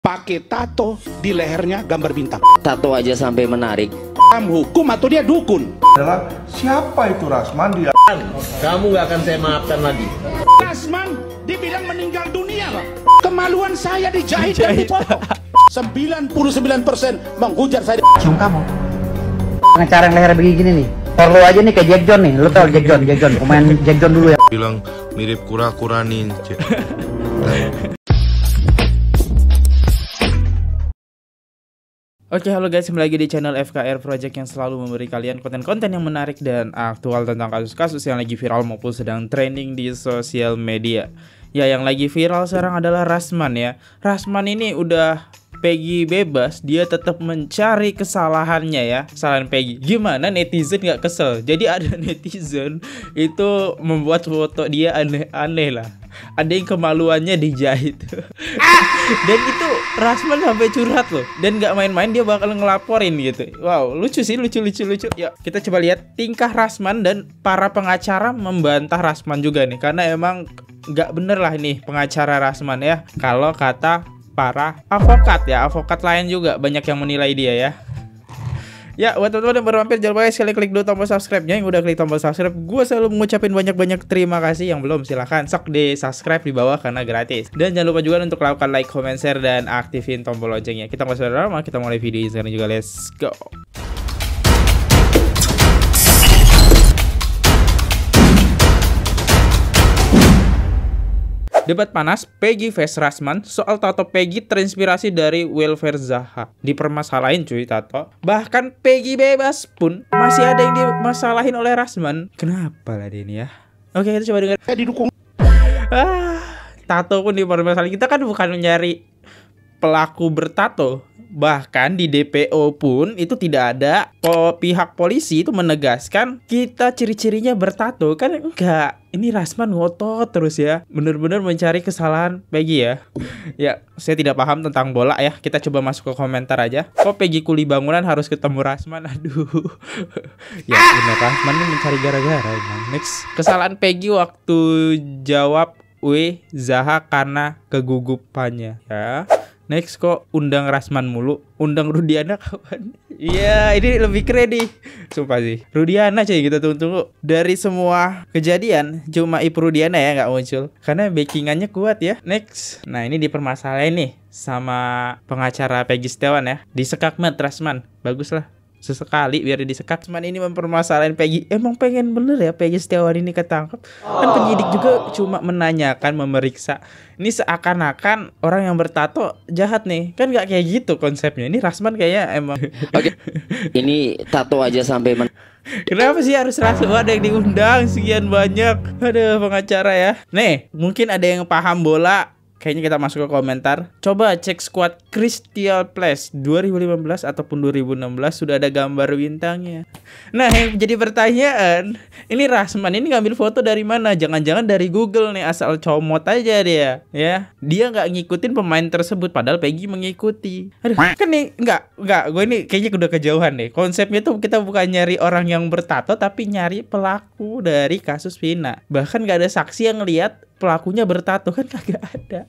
pakai tato di lehernya gambar bintang. Tato aja sampai menarik. Hukum atau dia dukun? Adalah siapa itu Rasman dia? Kamu gak akan saya maafkan lagi. Rasman dibilang meninggal dunia, Pak. Kemaluan saya dijahit dan dipotong. 99% menghujat saya. Cium kamu. Pengacara yang leher begini nih. Perlu aja nih kayak Jack John nih. Lu tau Jack John, pemain Jack John dulu ya. Bilang mirip kura-kura ninja. Oke, halo guys, kembali lagi di channel FKR Project yang selalu memberi kalian konten-konten yang menarik dan aktual tentang kasus-kasus yang lagi viral maupun sedang trending di sosial media. Ya, yang lagi viral sekarang adalah Rasman ya. Rasman ini udah Peggy bebas, dia tetap mencari kesalahannya ya, kesalahan Peggy. Gimana netizen gak kesel? Jadi ada netizen itu membuat foto dia aneh-aneh lah. Ada yang kemaluannya dijahit. Dan itu Rasman sampai curhat loh. Dan gak main-main, dia bakal ngelaporin gitu. Wow, lucu sih, lucu. Yuk, kita coba lihat tingkah Rasman dan para pengacara membantah Rasman juga nih. Karena emang gak bener lah nih pengacara Rasman ya. Kalau kata para avokat ya, avokat lain juga banyak yang menilai dia ya. Ya, buat teman-teman yang baru mampir, jangan lupa sekali klik dulu tombol subscribe-nya. Yang udah klik tombol subscribe, gue selalu mengucapin banyak-banyak terima kasih. Yang belum, silahkan sok di subscribe di bawah karena gratis. Dan jangan lupa juga untuk lakukan like, comment, share, dan aktifin tombol loncengnya. Kita nggak usah lama, kita mulai video ini sekarang juga. Let's go. Debat panas Peggy vs Rasman soal tato Peggy terinspirasi dari welfare Zaha. Dipermasalahin cuy tato. Bahkan Peggy bebas pun masih ada yang dimasalahin oleh Rasman. Kenapa lah dia ini ya? Oke, kita coba dengar. Didukung. Tato pun dipermasalahin. Kita kan bukan nyari pelaku bertato. Bahkan di DPO pun itu tidak ada pihak polisi itu menegaskan kita ciri-cirinya bertato. Kan enggak. Ini Rasman ngotot terus ya. Bener-bener mencari kesalahan Peggy ya. Ya, saya tidak paham tentang bola ya. Kita coba masuk ke komentar aja. Kok Peggy kuli bangunan harus ketemu Rasman? Aduh. Ya bener, Rasman ini mencari gara-gara emang. Next. Kesalahan Peggy waktu jawab Zaha karena kegugupannya ya. Next, kok undang Rasman mulu? Undang Rudiana kawan? Iya, ini lebih keren nih. Sumpah sih, Rudiana cuy, kita tunggu-tunggu. Dari semua kejadian, cuma Ibu Rudiana ya nggak muncul. Karena backingannya kuat ya. Next. Nah, ini dipermasalahin nih sama pengacara Peggy Setiawan ya. Disekak banget Rasman. Bagus lah. Sesekali biar disekak. Rasman ini mempermasalahin Peggy. Emang pengen bener ya Peggy Setiawan ini ketangkep? Kan penyidik juga cuma menanyakan, memeriksa. Ini seakan-akan orang yang bertato jahat nih. Kan gak kayak gitu konsepnya. Ini Rasman kayaknya emang. Oke. Ini tato aja sampai Kenapa sih harus Rasman ada yang diundang sekian banyak? Aduh, pengacara ya. Nih, mungkin ada yang paham bola. Kayaknya kita masuk ke komentar. Coba cek squad Crystal Palace 2015 ataupun 2016 sudah ada gambar bintangnya. Nah, yang jadi pertanyaan, ini Rasman ini ngambil foto dari mana? Jangan-jangan dari Google nih, asal comot aja dia. Ya, dia nggak ngikutin pemain tersebut, padahal Peggy mengikuti. Aduh, kan nih nggak. Gue ini kayaknya udah kejauhan nih. Konsepnya tuh kita bukan nyari orang yang bertato, tapi nyari pelaku dari kasus Vina. Bahkan nggak ada saksi yang lihat pelakunya bertato, kan kagak ada.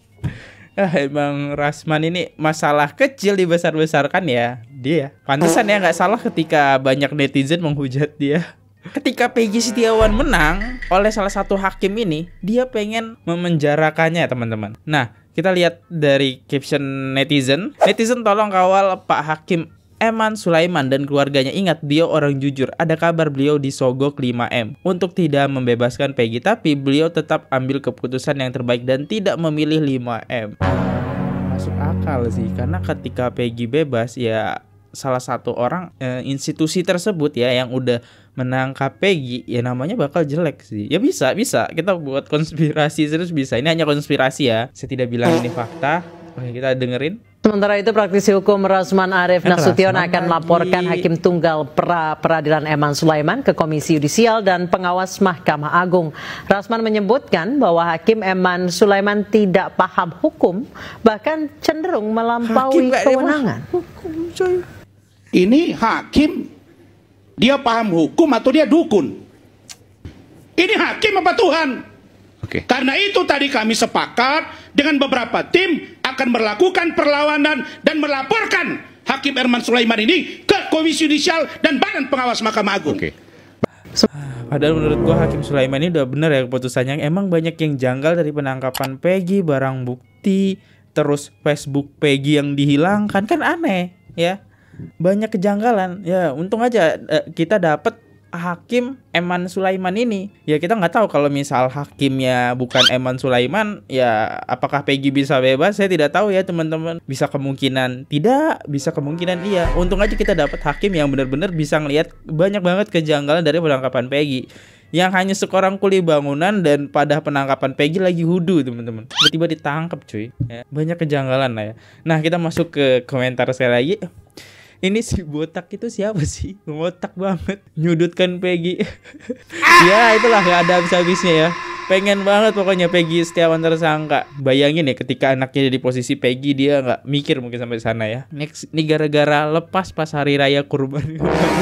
Emang Rasman ini masalah kecil dibesar-besarkan ya. Dia pantesan ya nggak salah ketika banyak netizen menghujat dia. Ketika Peggy Setiawan menang oleh salah satu hakim ini, dia pengen memenjarakannya teman-teman. Nah, kita lihat dari caption netizen. Netizen tolong kawal Pak Hakim Eman Sulaiman dan keluarganya. Ingat, beliau orang jujur. Ada kabar beliau disogok 5M untuk tidak membebaskan Peggy, tapi beliau tetap ambil keputusan yang terbaik dan tidak memilih 5M. Masuk akal sih, karena ketika Peggy bebas ya salah satu orang institusi tersebut ya yang udah menangkap Peggy ya namanya bakal jelek sih. Ya bisa kita buat konspirasi terus bisa. Ini hanya konspirasi ya. Saya tidak bilang ini fakta. Oke, kita dengerin. Sementara itu, praktisi hukum Rasman Arief Nasution akan melaporkan Hakim Tunggal Peradilan Eman Sulaiman ke Komisi Yudisial dan Pengawas Mahkamah Agung. Rasman menyebutkan bahwa Hakim Eman Sulaiman tidak paham hukum, bahkan cenderung melampaui kewenangan. Ini hakim, dia paham hukum atau dia dukun? Ini hakim apa Tuhan? Oke. Karena itu tadi kami sepakat dengan beberapa tim akan melakukan perlawanan dan melaporkan Hakim Herman Sulaiman ini ke Komisi Yudisial dan Badan Pengawas Mahkamah Agung. Oke. Padahal menurut gua Hakim Sulaiman ini udah bener ya keputusannya. Emang banyak yang janggal dari penangkapan Peggy, barang bukti, terus Facebook Peggy yang dihilangkan, kan aneh ya. Banyak kejanggalan. Ya untung aja kita dapat Hakim Herman Sulaiman ini. Ya kita nggak tahu kalau misal hakimnya bukan Herman Sulaiman, ya apakah Peggy bisa bebas? Saya tidak tahu ya teman-teman. Bisa kemungkinan tidak, bisa kemungkinan iya. Untung aja kita dapat hakim yang benar-benar bisa ngelihat banyak banget kejanggalan dari penangkapan Peggy. Yang hanya seorang kuli bangunan dan pada penangkapan Peggy lagi hudu teman-teman. Tiba-tiba ditangkap cuy. Ya, banyak kejanggalan lah ya. Nah kita masuk ke komentar sekali lagi. Ini si botak itu siapa sih? Botak banget, nyudutkan Peggy. Ya itulah, gak ada habis-habisnya ya. Pengen banget pokoknya Peggy Setiawan tersangka. Bayangin ya ketika anaknya di posisi Peggy, dia gak mikir mungkin sampai sana ya. Next, ini gara-gara lepas pas hari raya kurban.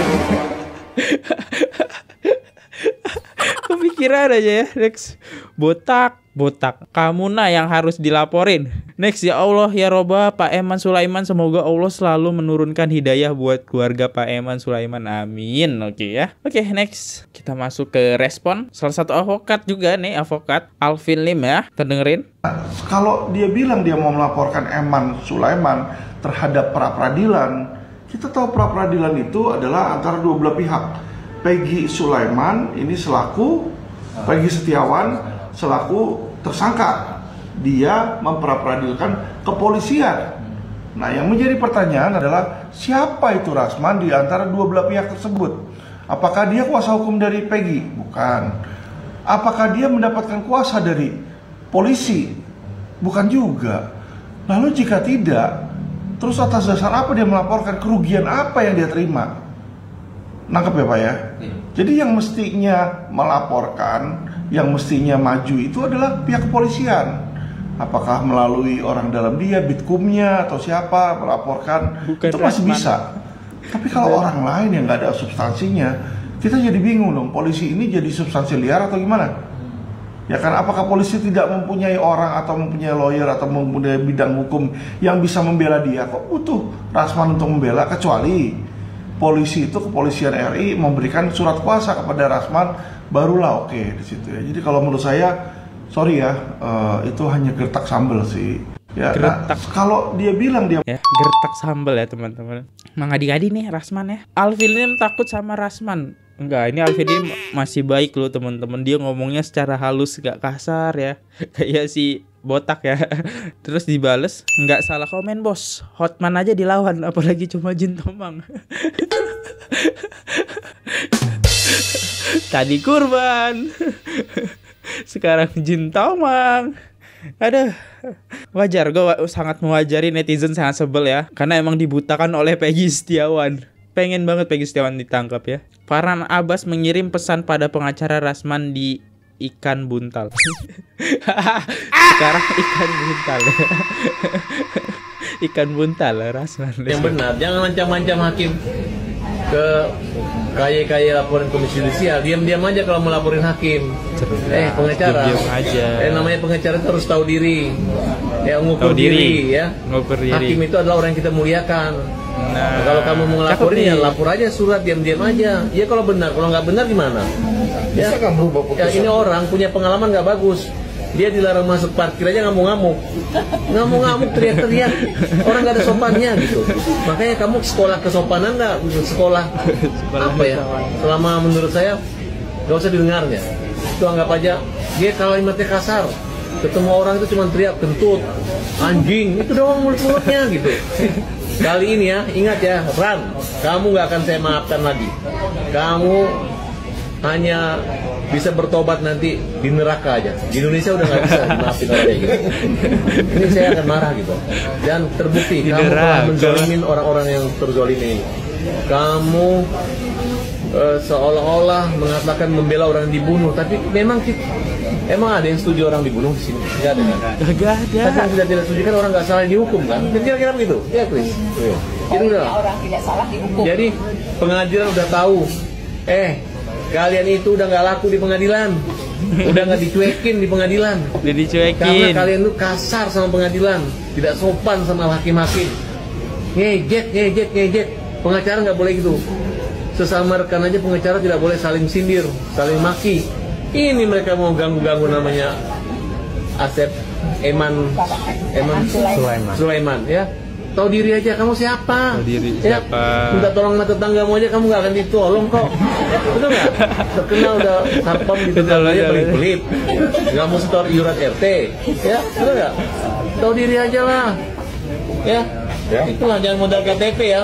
Kepikiran aja ya. Next, botak. Kamu nah yang harus dilaporin. Next, ya Allah ya Roba, Pak Herman Sulaiman, semoga Allah selalu menurunkan hidayah buat keluarga Pak Herman Sulaiman, amin. Oke ya. Oke, next kita masuk ke respon salah satu advokat juga nih, advokat Alvin Lim ya. Terdengerin? Kalau dia bilang dia mau melaporkan Herman Sulaiman terhadap pra-peradilan, kita tahu pra-peradilan itu adalah antara dua belah pihak. Peggy Sulaiman ini selaku Peggy Setiawan selaku tersangka, dia mempra-peradilkan kepolisian. Nah, yang menjadi pertanyaan adalah siapa itu Rasman di antara dua belah pihak tersebut? Apakah dia kuasa hukum dari Peggy? Bukan. Apakah dia mendapatkan kuasa dari polisi? Bukan juga. Lalu jika tidak, terus atas dasar apa dia melaporkan, kerugian apa yang dia terima? Nangkep ya Pak ya? Jadi yang mestinya melaporkan, yang mestinya maju itu adalah pihak kepolisian. Apakah melalui orang dalam dia, bitkumnya atau siapa melaporkan, bukan itu masih Rasman. bisa. Tapi kalau orang lain yang nggak ada substansinya, kita jadi bingung dong. Polisi ini jadi substansi liar atau gimana? Ya kan, apakah polisi tidak mempunyai orang atau mempunyai lawyer atau mempunyai bidang hukum yang bisa membela dia? Kok butuh Rasman untuk membela? Kecuali polisi itu, kepolisian RI memberikan surat kuasa kepada Rasman, barulah oke di situ ya. Jadi kalau menurut saya, sorry ya, itu hanya gertak sambal sih. Ya, Gertak. nah, kalau dia bilang dia Ya, gertak sambal ya teman-teman. Mengadi-adi nih Rasman ya. Alvin Lim takut sama Rasman. Enggak, ini Alvin Lim masih baik loh teman-teman. Dia ngomongnya secara halus, gak kasar ya. Kayak si botak ya. Terus dibales, nggak salah komen bos, Hotman aja dilawan, apalagi cuma Jin Tomang. Tadi kurban, sekarang Jin Tomang. Aduh, wajar, gue sangat mewajari netizen sangat sebel ya, karena emang dibutakan oleh Peggy Setiawan. Pengen banget Peggy Setiawan ditangkap ya. Farhan Abbas mengirim pesan pada pengacara Rasman di ikan buntal. Sekarang ikan buntal. Ikan buntal Rasman. Yang benar, jangan macam-macam hakim ke kaya laporan Komisi Yudisial. Diam-diam aja kalau melaporin hakim. Pengacara. Diam aja. Namanya pengacara itu harus tahu diri. Ya, ngukur diri ya. Ngukur diri. Hakim itu adalah orang yang kita muliakan. Nah, kalau kamu mau ngelaporin ya nih. lapor aja surat, diam-diam aja. Ya kalau benar, kalau nggak benar gimana? Ya, ya ini orang punya pengalaman nggak bagus. Dia dilarang masuk parkir aja ngamuk-ngamuk, teriak-teriak. Orang nggak ada sopannya gitu. Makanya kamu sekolah kesopanan nggak? Sekolah apa ya? Selama menurut saya nggak usah didengarnya. Itu anggap aja dia kalimatnya kasar. Ketemu orang itu cuma teriak, kentut, anjing, itu doang mulut-mulutnya gitu. Kali ini ya, ingat ya, Ran, kamu nggak akan saya maafkan lagi. Kamu hanya bisa bertobat nanti di neraka aja. Di Indonesia udah nggak bisa maafin orang kayak gitu. Ini saya akan marah gitu. Dan terbukti Di kamu telah neraka. menzalimin orang-orang yang terzalimi ini. Kamu seolah-olah mengatakan membela orang yang dibunuh, tapi emang ada yang setuju orang dibunuh di sini? Nggak ada kan? Gak ada. Tapi yang tidak setuju kan orang nggak salah dihukum kan? Dan kira-kira begitu, ya Chris. Jadi udah. Orang tidak salah dihukum. Jadi pengadilan udah tahu. Kalian itu udah nggak laku di pengadilan. Udah nggak dicuekin di pengadilan. Udah dicuekin. Karena kalian tuh kasar sama pengadilan, tidak sopan sama hakim-hakim. Ngejek. Pengacara nggak boleh gitu. Sesama rekan aja pengacara tidak boleh saling sindir, saling maki. Ini mereka mau ganggu-ganggu namanya Asep Eman Sulaiman ya. Tahu diri aja kamu siapa? Tahu diri ya? siapa? Minta tolong sama tetanggamu aja kamu nggak akan ditolong kok. Betul nggak? Terkenal udah sarpam di tetangganya pelip-pelip. Nggak mau setor iuran RT, ya betul nggak? Tahu diri aja lah, ya. Itulah jangan modal KTP ya.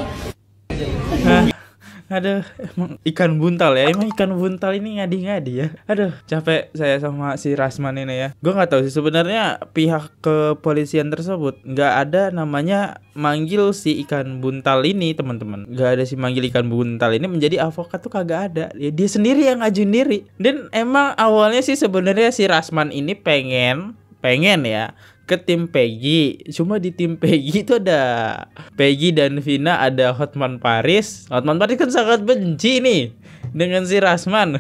Aduh, emang ikan buntal ya. Emang ikan buntal ini ngadi-ngadi ya. Aduh, capek saya sama si Rasman ini ya. Gue nggak tahu sih sebenarnya pihak kepolisian tersebut nggak ada namanya manggil si ikan buntal ini, teman-teman. Nggak ada si manggil ikan buntal ini menjadi avokat tuh kagak ada. Ya, dia sendiri yang ngajuin diri. Dan emang awalnya sih sebenarnya si Rasman ini pengen ya ke tim Peggy. Cuma di tim Peggy itu ada Peggy dan Vina, ada Hotman Paris. Hotman Paris kan sangat benci nih dengan si Rasman.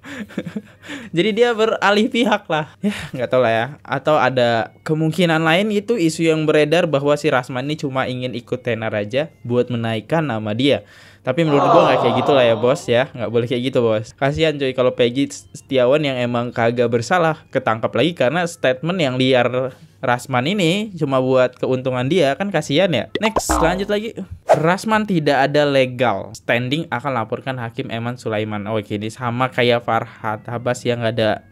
Jadi dia beralih pihak lah. Ya nggak tahu lah ya. Atau ada kemungkinan lain itu isu yang beredar bahwa si Rasman ini cuma ingin ikut tenar aja buat menaikkan nama dia. Tapi menurut gua nggak kayak gitu lah ya bos ya. Nggak boleh kayak gitu bos. Kasihan coy kalau Peggy Setiawan yang emang kagak bersalah ketangkap lagi karena statement yang liar Rasman ini cuma buat keuntungan dia, kan kasihan ya. Next, lanjut lagi. Rasman tidak ada legal standing akan laporkan Hakim Eman Sulaiman. Oke, ini sama kayak Farhad Abbas yang nggak ada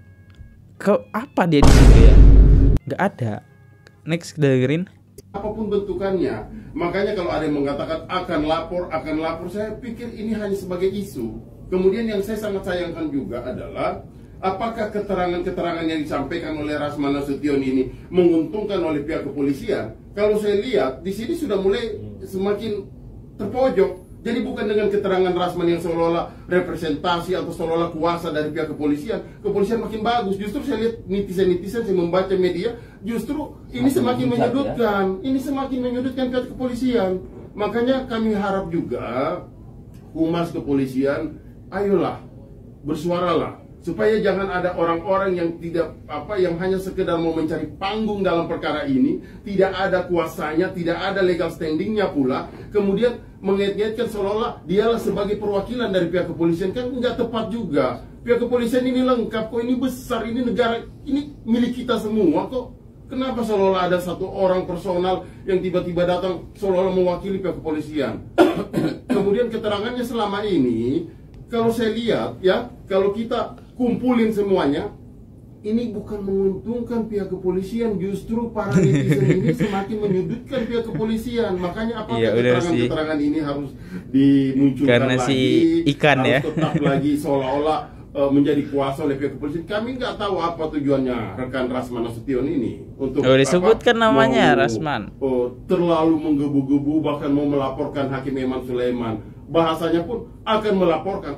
apa dia di situ ya. Nggak ada. Next, dengerin. Apapun bentukannya, makanya kalau ada yang mengatakan akan lapor, saya pikir ini hanya sebagai isu. Kemudian yang saya sangat sayangkan juga adalah apakah keterangan-keterangan yang disampaikan oleh Rasman Nasution ini menguntungkan oleh pihak kepolisian? Kalau saya lihat di sini sudah mulai semakin terpojok. Jadi bukan dengan keterangan Rasman yang seolah-olah representasi atau seolah-olah kuasa dari pihak kepolisian makin bagus. Justru saya lihat netizen-netizen yang membaca media, justru ini semakin menyudutkan. Ini semakin menyudutkan pihak kepolisian. Makanya kami harap juga humas kepolisian, ayolah, bersuaralah. Supaya jangan ada orang-orang yang yang hanya sekedar mau mencari panggung dalam perkara ini, tidak ada kuasanya, tidak ada legal standingnya pula, kemudian mengait-ngaitkan seolah-olah dialah sebagai perwakilan dari pihak kepolisian, kan nggak tepat juga. Pihak kepolisian ini lengkap kok, ini besar, ini negara, ini milik kita semua kok. Kenapa seolah-olah ada satu orang personal yang tiba-tiba datang seolah-olah mewakili pihak kepolisian? Kemudian keterangannya selama ini, kalau saya lihat ya, kalau kita kumpulin semuanya, ini bukan menguntungkan pihak kepolisian, justru para netizen ini semakin menyudutkan pihak kepolisian. Makanya apakah keterangan-keterangan ini harus dimunculkan karena lagi, si ikan harus ya tetap lagi seolah-olah menjadi kuasa oleh pihak kepolisian. Kami nggak tahu apa tujuannya rekan Rasman Nasution ini untuk disebutkan namanya Rasman. Terlalu menggebu-gebu bahkan mau melaporkan Hakim Eman Sulaiman. Bahasanya pun akan melaporkan.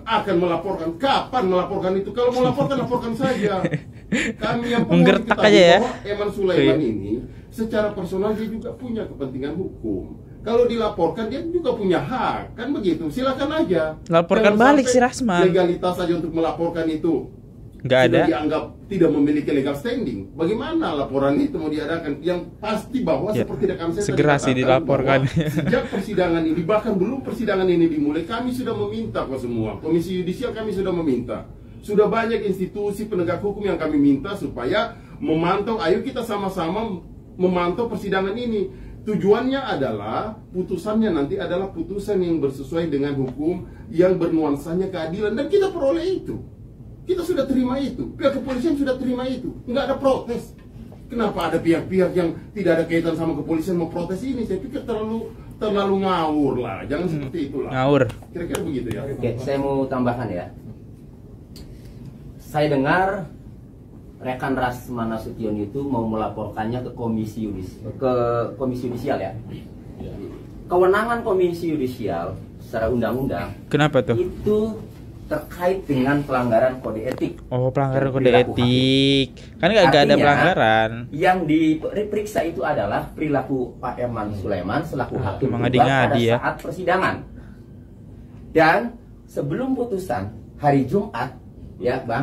Kapan melaporkan itu? Kalau mau laporkan saja. Kami yang menggertak aja ya. Eman Sulaiman ini secara personal dia juga punya kepentingan hukum. Kalau dilaporkan dia juga punya hak, kan begitu. Silakan aja. Laporkan balik si Rasman. Legalitas saja untuk melaporkan itu nggak ada, dianggap tidak memiliki legal standing. Bagaimana laporan itu mau diadakan? Yang pasti bahwa ya, seperti rekan saya segera sih dilaporkan. Sejak persidangan ini, bahkan belum persidangan ini dimulai, kami sudah meminta kok semua. Komisi Yudisial kami sudah meminta. Sudah banyak institusi penegak hukum yang kami minta supaya memantau. Ayo kita sama-sama memantau persidangan ini. Tujuannya adalah putusannya nanti adalah putusan yang bersesuai dengan hukum, yang bernuansanya keadilan, dan kita peroleh itu. Kita sudah terima itu, pihak kepolisian sudah terima itu, nggak ada protes. Kenapa ada pihak-pihak yang tidak ada kaitan sama kepolisian mau protes ini? Saya pikir terlalu ngawur lah, jangan seperti itulah. Ngawur. Kira-kira begitu ya. Oke, saya mau tambahkan ya. Saya dengar rekan Rasman Nasution itu mau melaporkannya ke komisi yudisial ya. Kewenangan komisi yudisial secara undang-undang. Kenapa tuh? Itu terkait dengan pelanggaran kode etik. Oh, pelanggaran kode etik. Kan nggak ada pelanggaran. Yang diperiksa itu adalah perilaku Pak Eman Sulaiman selaku hakim pada ya, saat persidangan. Dan sebelum putusan hari Jumat, ya Bang,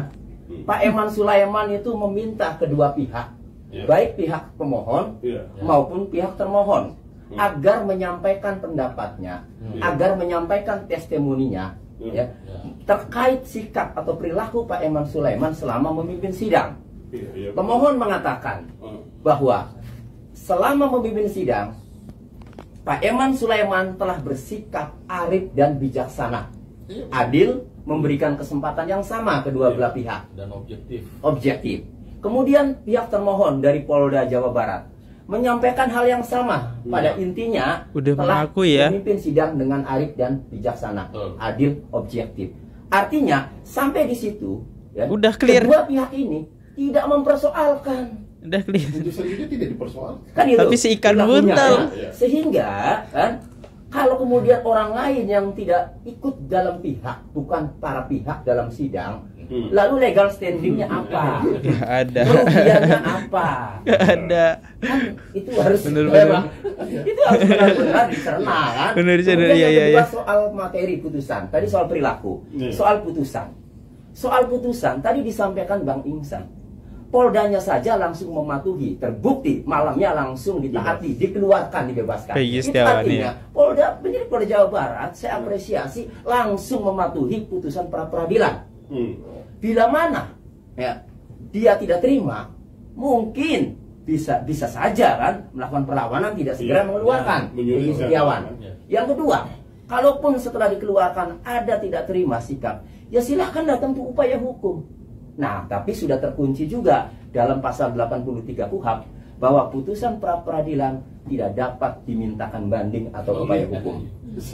Pak Eman Sulaiman itu meminta kedua pihak, baik pihak pemohon maupun pihak termohon, agar menyampaikan pendapatnya, agar menyampaikan testimoninya, terkait sikap atau perilaku Pak Eman Sulaiman selama memimpin sidang. Pemohon mengatakan bahwa selama memimpin sidang, Pak Eman Sulaiman telah bersikap arif dan bijaksana, adil, memberikan kesempatan yang sama kedua belah pihak, dan objektif. Kemudian pihak termohon dari Polda Jawa Barat menyampaikan hal yang sama, pada intinya telah memimpin sidang dengan arif dan bijaksana, adil, objektif. Artinya sampai di situ udah clear. Kedua pihak ini tidak mempersoalkan. Udah clear. Putusan itu tidak dipersoalkan. Kan itu, tapi si ikan buntal. Sehingga kan kalau kemudian orang lain yang tidak ikut dalam pihak, bukan para pihak dalam sidang, lalu legal standingnya apa? Gak ada. Kerugiannya apa? Gak ada. Kan itu harus itu harus benar-benar dicerna kan. Kemudian kedua soal materi putusan. Tadi soal perilaku, soal putusan. Soal putusan tadi disampaikan Bang Ingsan. Poldanya saja langsung mematuhi, terbukti malamnya langsung ditaati, dikeluarkan, dibebaskan. Itu artinya Polda, penyidik Polda Jawa Barat, saya apresiasi langsung mematuhi putusan pra peradilan. Bila mana dia tidak terima, mungkin bisa saja kan melakukan perlawanan, tidak segera mengeluarkan Peggy Setiawan. Yang kedua, kalaupun setelah dikeluarkan ada tidak terima sikap, ya silahkan datang ke upaya hukum. Nah, tapi sudah terkunci juga dalam pasal 83 KUHP bahwa putusan pra peradilan tidak dapat dimintakan banding atau upaya hukum.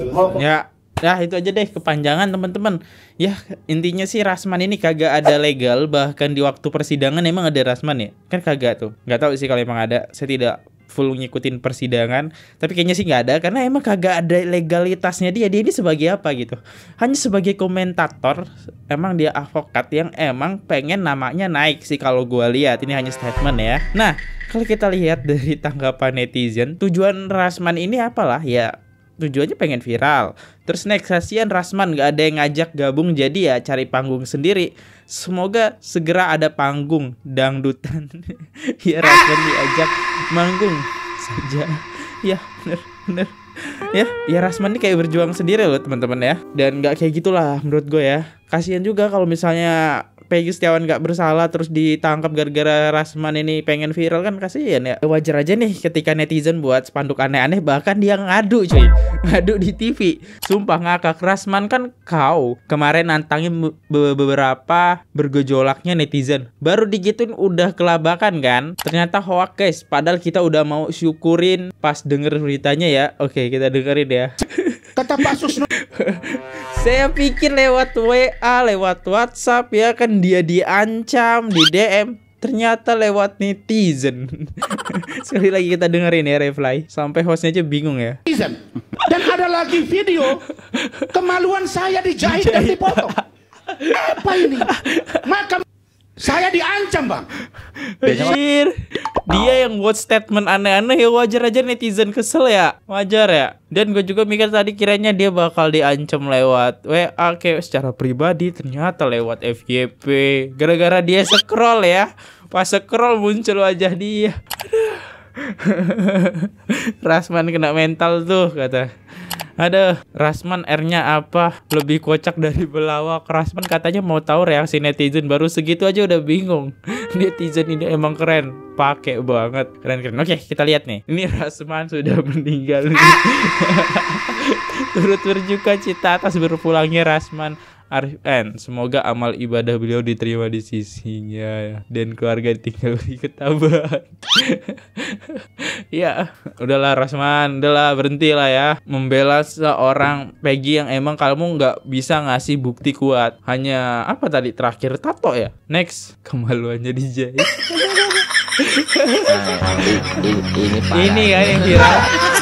Ya itu aja deh, kepanjangan teman-teman. Ya intinya sih Rasman ini kagak ada legal, bahkan di waktu persidangan emang ada Rasman ya? Kan kagak tuh. Nggak tahu sih kalau emang ada. Saya tidak full ngikutin persidangan, tapi kayaknya sih nggak ada karena emang kagak ada legalitasnya dia ini sebagai apa gitu, hanya sebagai komentator. Emang dia advokat yang emang pengen namanya naik sih kalau gue lihat, ini hanya statement ya. Nah kalau kita lihat dari tanggapan netizen, tujuan Rasman ini apalah ya, tujuannya pengen viral. Terus next kasihan Rasman gak ada yang ngajak gabung, jadi ya cari panggung sendiri. Semoga segera ada panggung dangdutan. Ya Rasman diajak manggung saja. Ya bener. Ya Rasman ini kayak berjuang sendiri loh teman-teman ya. Dan gak kayak gitulah menurut gue ya. Kasihan juga kalau misalnya Peggy Setiawan gak bersalah terus ditangkap gara-gara Rasman ini pengen viral, kan kasihan ya. Wajar aja nih ketika netizen buat spanduk aneh-aneh, bahkan dia ngadu cuy, ngadu di TV. Sumpah ngakak. Rasman kan kemarin nantangin beberapa bergejolaknya netizen, baru digituin udah kelabakan kan. Ternyata hoax guys, padahal kita udah mau syukurin pas denger beritanya ya. Oke kita dengerin ya. Kata Pak Susno, saya pikir lewat WA, lewat WhatsApp ya kan dia diancam di DM, ternyata lewat netizen. Sekali lagi kita dengerin ya reply, sampai hostnya aja bingung ya. Dan ada lagi video kemaluan saya dijahit dan dipotong. Apa ini? Maka saya diancam bang. Anjir, dia yang buat statement aneh-aneh ya, wajar aja netizen kesel ya, wajar ya. Dan gue juga mikir tadi kiranya dia bakal diancam lewat WA kayak secara pribadi, ternyata lewat FYP. Gara-gara dia scroll ya, pas scroll muncul wajah dia. Rasman kena mental tuh kata. Ada Rasman R-nya apa? Lebih kocak dari pelawak. Rasman katanya mau tahu reaksi netizen, baru segitu aja udah bingung. Netizen ini emang keren, pakai banget, keren. Oke, kita lihat nih. Ini Rasman sudah meninggal. Turut berduka cita atas berpulangnya Rasman Arif N. Semoga amal ibadah beliau diterima di sisinya dan keluarga tinggal di ketabahan. Ya, udahlah Rasman, udahlah berhentilah ya membela seorang Peggy yang emang kamu nggak bisa ngasih bukti kuat. Hanya apa tadi terakhir tato ya. Next, kemaluannya dijahit. Ini kan yang viral.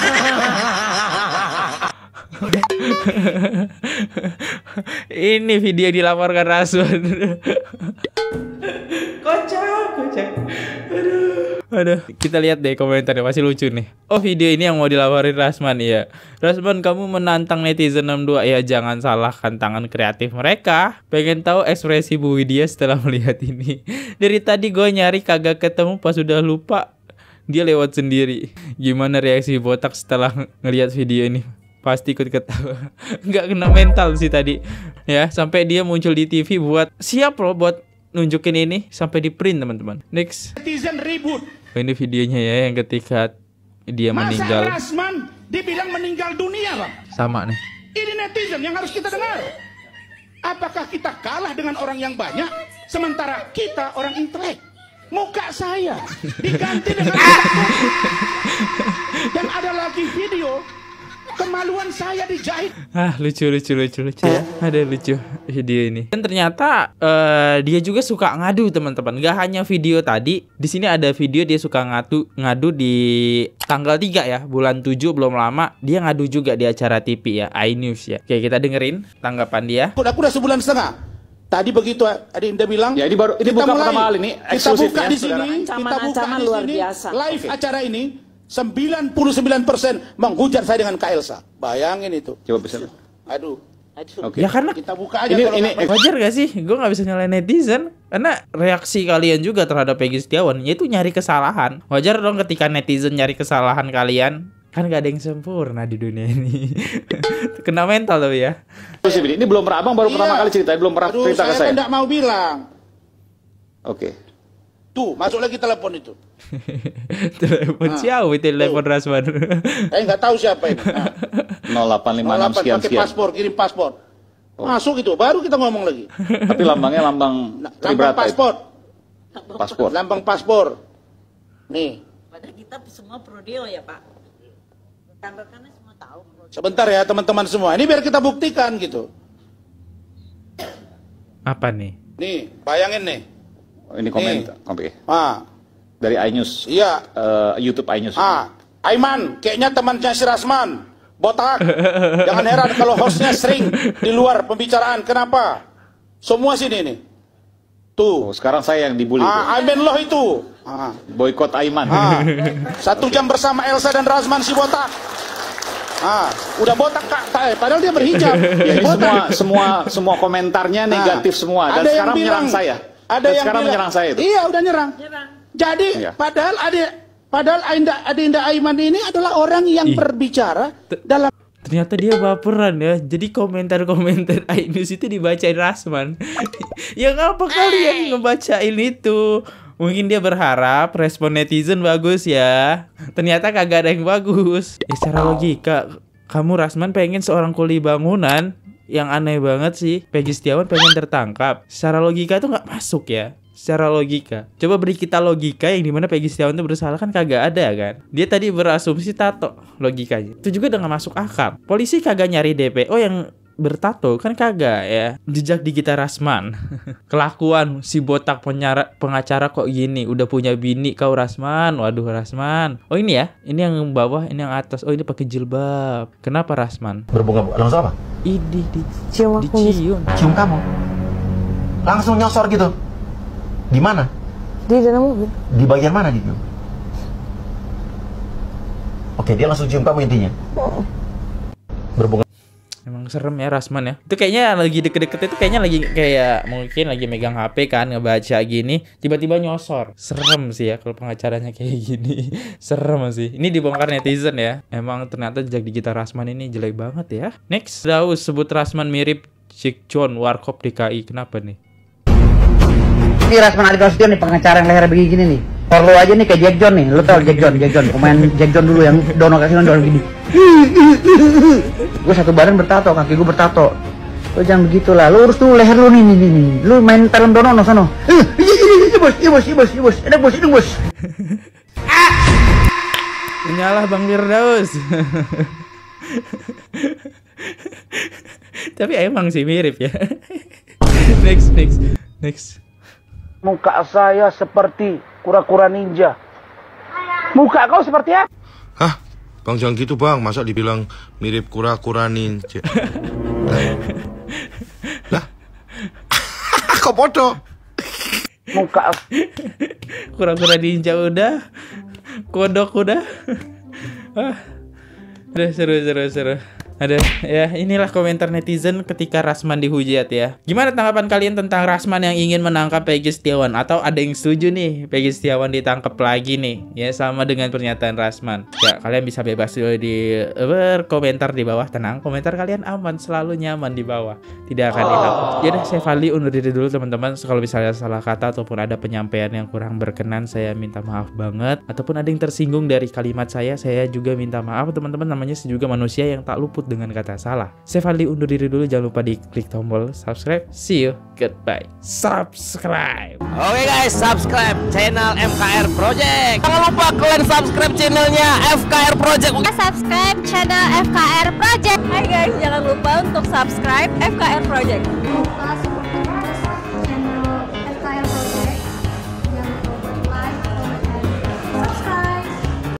Ini video dilaporkan Rasman. Kocak. Aduh. Aduh, kita lihat deh komentarnya, masih lucu nih. Oh, video ini yang mau dilaporin Rasman, iya. Rasman, kamu menantang netizen 62. Ya, jangan salahkan tangan kreatif mereka. Pengen tahu ekspresi Bu Widya setelah melihat ini. Dari tadi gue nyari kagak ketemu, pas udah lupa dia lewat sendiri. Gimana reaksi botak setelah ngelihat video ini? Pasti ikut ketawa. Nggak kena mental sih tadi. Ya, sampai dia muncul di TV buat siap loh buat nunjukin ini, sampai di print teman-teman. Next. Netizen ribut. Oh, ini videonya ya yang ketika dia meninggal. Masa Rasman dibilang meninggal dunia, Bang? Sama nih. Ini netizen yang harus kita dengar. Apakah kita kalah dengan orang yang banyak, sementara kita orang intelek? Muka saya diganti dengan dan ada lagi video kemaluan saya dijahit. Lucu ya. Ada lucu video ini. Dan ternyata dia juga suka ngadu teman-teman. Gak hanya video tadi. Di sini ada video dia suka ngadu di tanggal 3 ya, bulan 7, belum lama. Dia ngadu juga di acara TV ya, iNews ya. Oke, kita dengerin tanggapan dia. Aku udah sebulan setengah. Tadi begitu Adinda bilang, ya ini bukan pertama kali ini, kita buka di sini, kita buka di sini, live acara ini 99% menghujat saya dengan Kak Elsa. Bayangin itu. Coba bisa. Aduh. Okay. Ya karena kita buka aja ini wajar gak sih? Gue gak bisa nyalain netizen. Karena reaksi kalian juga terhadap Peggy Setiawan, yaitu nyari kesalahan. Wajar dong ketika netizen nyari kesalahan kalian. Kan gak ada yang sempurna di dunia ini. Kena mental tapi ya. Ini belum pernah, abang baru pertama kali cerita, belum pernah cerita ke saya. Saya tidak mau bilang. Oke. Tuh, masuk lagi telepon itu. Telepon siapa itu? Telepon Rasman. Saya nggak tahu siapa ini. 0856 sekian. Pakai paspor, kirim paspor. Masuk itu, baru kita ngomong lagi. Tapi lambangnya lambang paspor. Paspor. Lambang paspor. Nih. Padahal kita semua prodeo ya Pak. Rekan-rekannya semua tahu. Sebentar ya teman-teman semua. Ini biar kita buktikan gitu. Apa nih? Nih, bayangin nih. Ini komentar. Oke. Dari iNews. Iya. YouTube iNews. Aiman, kayaknya temannya si Rasman. Botak. Jangan heran kalau hostnya sering di luar pembicaraan. Kenapa? Semua sini nih. Tuh. Sekarang saya yang dibully. Aiman loh itu. Boykot Aiman. 1 jam bersama Elsa dan Rasman si botak. Udah botak Kak. Padahal dia berhijab. Ya, ini semua komentarnya negatif semua. Dan sekarang menyerang saya. Ada yang sekarang menyerang saya itu. Iya, udah nyerang. Jadi padahal Adinda Aiman ini adalah orang yang berbicara dalam. Ternyata dia baperan ya. Jadi komentar-komentar iNews itu dibacain Rasman. Ya ngapa kalian ngebacain itu? Mungkin dia berharap respon netizen bagus ya. Ternyata kagak ada yang bagus. Secara logika, kamu Rasman pengen seorang kuli bangunan. Yang aneh banget sih, Peggy Setiawan pengen tertangkap. Secara logika itu nggak masuk ya. Secara logika. Coba beri kita logika yang dimana Peggy Setiawan itu bersalah, kan kagak ada kan. Dia tadi berasumsi tato logikanya. Itu juga udah gak masuk akal. Polisi kagak nyari DPO yang bertato, kan kagak ya. Jejak digital Rasman. Kelakuan si botak pengacara kok gini. Udah punya bini kau Rasman. Waduh Rasman. Oh ini ya. Ini yang bawah, ini yang atas. Oh ini pakai jilbab. Kenapa Rasman? Berbuka langsung apa? Dicium. Cium kamu. Langsung nyosor gitu. Di mana? Di dalam mobil. Di bagian mana dia? Oke, dia langsung cium kamu intinya. Berbuka. Emang serem ya Rasman ya. Itu kayaknya lagi deket-deket itu kayaknya lagi kayak mungkin lagi megang HP kan, ngebaca gini, tiba-tiba nyosor. Serem sih ya kalau pengacaranya kayak gini. Serem sih. Ini dibongkar netizen ya. Emang ternyata jejak digital Rasman ini jelek banget ya. Next, Daus sebut Rasman mirip Cikjon Warkop DKI. Kenapa nih? Ini Rasman Arif Nasution nih, pengacara yang leher begini nih. Perlu aja nih kayak Jack John nih. Lo tau Jack John. Pemain Jack John dulu yang dono kaki dono gini. Gue satu badan bertato, kaki gue bertato. Lo jangan begitu lah. Lo urus dulu leher lo nih. Lo main talent dono no sono. Iya bos. Enak bos. Menyalah Bang Firdaus. Tapi emang sih mirip ya. Next. Muka saya seperti kura-kura ninja. Muka kau seperti apa? Hah? Bang jangan gitu bang, masa dibilang mirip kura-kura ninja? Lah? Kok bodoh? Muka Kura-kura diinjak udah, kodok udah. Udah seru. Ada ya, inilah komentar netizen ketika Rasman dihujat ya. Gimana tanggapan kalian tentang Rasman yang ingin menangkap Peggy Setiawan? Atau ada yang setuju nih Peggy Setiawan ditangkap lagi nih? Ya sama dengan pernyataan Rasman. Ya kalian bisa bebas di berkomentar di bawah. Tenang, komentar kalian aman, selalu nyaman di bawah. Tidak akan dihapus. Ya udah, saya Fadli undur diri dulu teman-teman. Kalau misalnya salah kata ataupun ada penyampaian yang kurang berkenan, saya minta maaf banget. Ataupun ada yang tersinggung dari kalimat saya juga minta maaf teman-teman. Namanya juga manusia yang tak luput dengan kata salah. Saya Fadli undur diri dulu, jangan lupa diklik tombol subscribe. See you, goodbye. Subscribe. Oke guys, subscribe channel FKR Project. Jangan lupa kalian subscribe channelnya FKR Project. Subscribe channel FKR Project. Hai guys, jangan lupa untuk subscribe FKR Project.